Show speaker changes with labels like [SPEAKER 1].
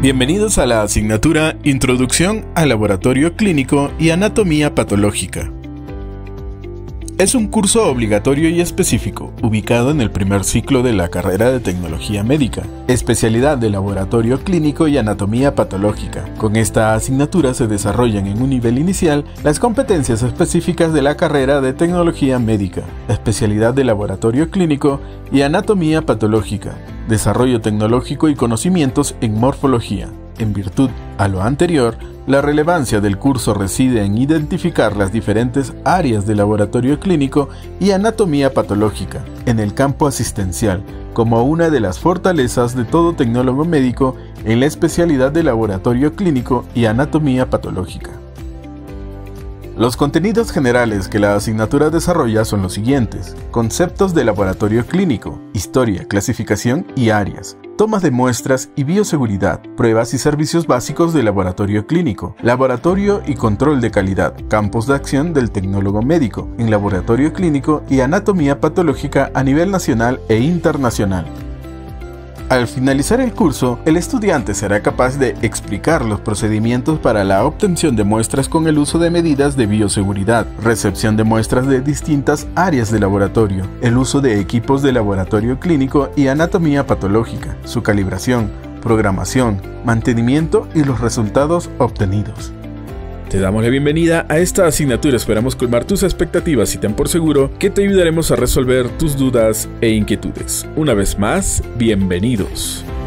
[SPEAKER 1] Bienvenidos a la asignatura Introducción al Laboratorio Clínico y Anatomía Patológica. Es un curso obligatorio y específico, ubicado en el primer ciclo de la carrera de Tecnología Médica, especialidad de Laboratorio Clínico y Anatomía Patológica. Con esta asignatura se desarrollan en un nivel inicial las competencias específicas de la carrera de Tecnología Médica, especialidad de Laboratorio Clínico y Anatomía Patológica, desarrollo tecnológico y conocimientos en morfología. En virtud a lo anterior, la relevancia del curso reside en identificar las diferentes áreas de laboratorio clínico y anatomía patológica en el campo asistencial, como una de las fortalezas de todo tecnólogo médico en la especialidad de laboratorio clínico y anatomía patológica. Los contenidos generales que la asignatura desarrolla son los siguientes: conceptos de laboratorio clínico, historia, clasificación y áreas, tomas de muestras y bioseguridad, pruebas y servicios básicos de laboratorio clínico, laboratorio y control de calidad, campos de acción del tecnólogo médico en laboratorio clínico y anatomía patológica a nivel nacional e internacional. Al finalizar el curso, el estudiante será capaz de explicar los procedimientos para la obtención de muestras con el uso de medidas de bioseguridad, recepción de muestras de distintas áreas de laboratorio, el uso de equipos de laboratorio clínico y anatomía patológica, su calibración, programación, mantenimiento y los resultados obtenidos.
[SPEAKER 2] Te damos la bienvenida a esta asignatura, esperamos colmar tus expectativas y ten por seguro que te ayudaremos a resolver tus dudas e inquietudes. Una vez más, bienvenidos.